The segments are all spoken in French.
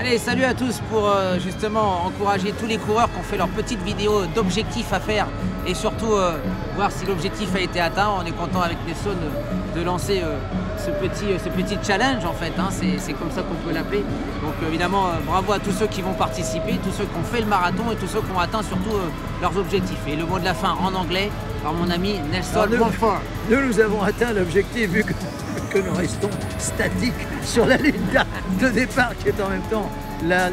Allez, salut à tous pour justement encourager tous les coureurs qui ont fait leur petite vidéo d'objectifs à faire et surtout voir si l'objectif a été atteint. On est content avec Nelson de lancer ce petit challenge en fait, hein. C'est comme ça qu'on peut l'appeler. Donc évidemment bravo à tous ceux qui vont participer, tous ceux qui ont fait le marathon et tous ceux qui ont atteint surtout leurs objectifs. Et le mot de la fin en anglais par mon ami Nelson Montfort. Nous avons atteint l'objectif vu que nous restons statiques sur la ligne de départ qui est en même temps la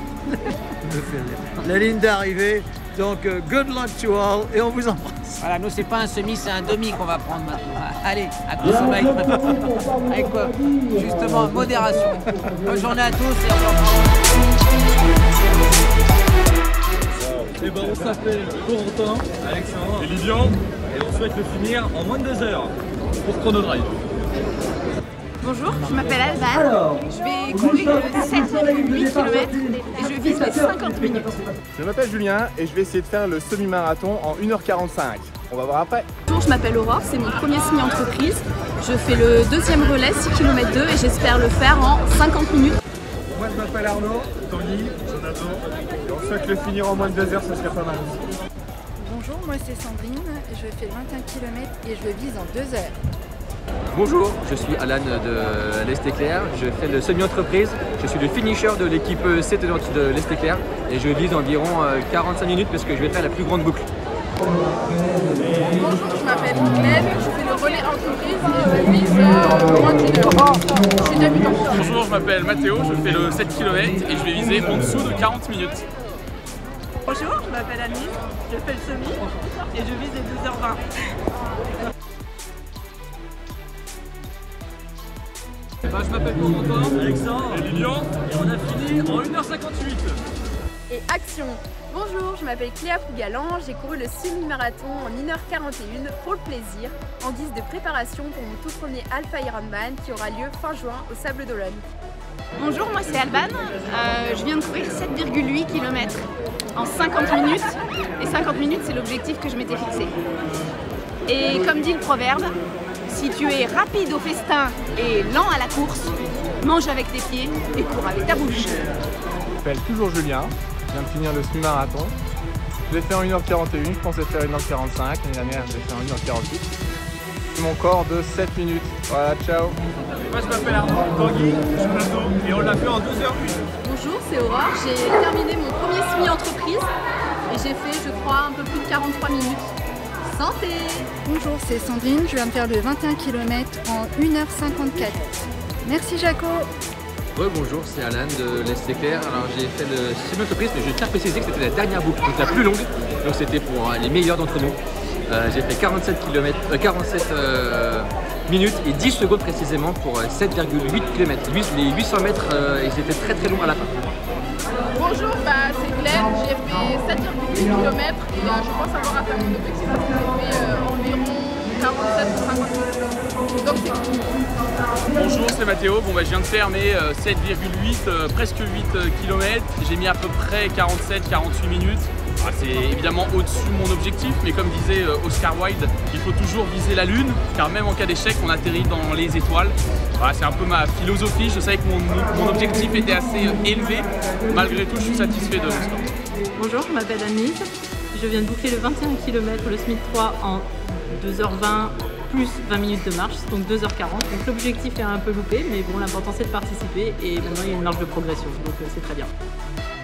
ligne d'arrivée. Donc good luck to all et on vous embrasse. Voilà, nous c'est pas un semi, c'est un demi qu'on va prendre maintenant. Allez, à consommer avec justement modération. Bonne journée à tous et au revoir. Et ben on s'appelle Corentin, Alexandre et Lilian et on souhaite le finir en moins de 2 heures pour Chrono Drive. Bonjour, je m'appelle Alban, je vais courir 7,8 km et je vise les 50 minutes. Je m'appelle Julien et je vais essayer de faire le semi-marathon en 1h45. On va voir après. Bonjour, je m'appelle Aurore, c'est mon premier semi-entreprise. Je fais le deuxième relais, 6 km 2 et j'espère le faire en 50 minutes. Moi je m'appelle Arnaud, Tanguy, Jonathan et on souhaite le finir en moins de 2 heures, ce serait pas mal. Bonjour, moi c'est Sandrine, je fais 21 km et je vise en 2 heures. Bonjour, je suis Alan de l'Est Éclair, je fais le semi-entreprise, je suis le finisher de l'équipe C de l'Est Éclair et je vise environ 45 minutes parce que je vais faire la plus grande boucle. Bonjour, je m'appelle Glenn, je fais le relais entreprise et je vise moins d'1 heure. Je suis débutant. Bonjour, je m'appelle Mathéo, je fais le 7 km et je vais viser en dessous de 40 minutes. Bonjour, je m'appelle Annie, je fais le semi et je vise les 2h20. Je m'appelle Corentin, Alexandre et Lilian et on a fini en 1h58. Et action! Bonjour, je m'appelle Cléa Fougalan, j'ai couru le semi-marathon en 1h41 pour le plaisir, en guise de préparation pour mon tout premier Alpha Ironman qui aura lieu fin juin au Sables d'Olonne. Bonjour, moi c'est Alban, je viens de courir 7,8 km en 50 minutes et 50 minutes c'est l'objectif que je m'étais fixé. Et comme dit le proverbe, si tu es rapide au festin et lent à la course, mange avec tes pieds et cours avec ta bouche. Je m'appelle toujours Julien, je viens de finir le semi-marathon. Je l'ai fait en 1h41, je pensais faire 1h45, l'année dernière je l'ai fait en 1h48. C'est mon corps de 7 minutes. Voilà, ciao. Moi je m'appelle Arnaud, Tanguy, Jonathan et on l'a fait en 2h08. Bonjour, c'est Aurore, j'ai terminé mon premier semi-entreprise et j'ai fait, je crois, un peu plus de 43 minutes. Santé! Bonjour, c'est Sandrine, je viens de faire le 21 km en 1h54. Merci Jaco! Ouais, bonjour, c'est Alan de l'Est Éclair. Alors j'ai fait le semi-entreprise mais je tiens à préciser que c'était la dernière boucle, donc la plus longue, donc c'était pour les meilleurs d'entre nous. J'ai fait 47 minutes et 10 secondes précisément pour 7,8 km. Les 800 mètres, ils étaient très très longs à la fin. Bonjour, c'est Glenn, j'ai fait 7,8 km et je pense avoir atteint mon objectif parce que j'ai fait environ 47 ou 50 minutes. Donc c'est cool. Bonjour, c'est Mathéo, je viens de faire mes 7,8, presque 8 km. J'ai mis à peu près 47-48 minutes. C'est évidemment au-dessus de mon objectif, mais comme disait Oscar Wilde, il faut toujours viser la lune, car même en cas d'échec, on atterrit dans les étoiles. Voilà, c'est un peu ma philosophie, je savais que mon objectif était assez élevé. Malgré tout, je suis satisfait de mon score. Bonjour, je m'appelle Anise, je viens de boucler le 21 km, le SMIC 3 en 2h20 plus 20 minutes de marche, donc 2h40. Donc l'objectif est un peu loupé, mais bon, l'important c'est de participer et maintenant il y a une marge de progression, donc c'est très bien.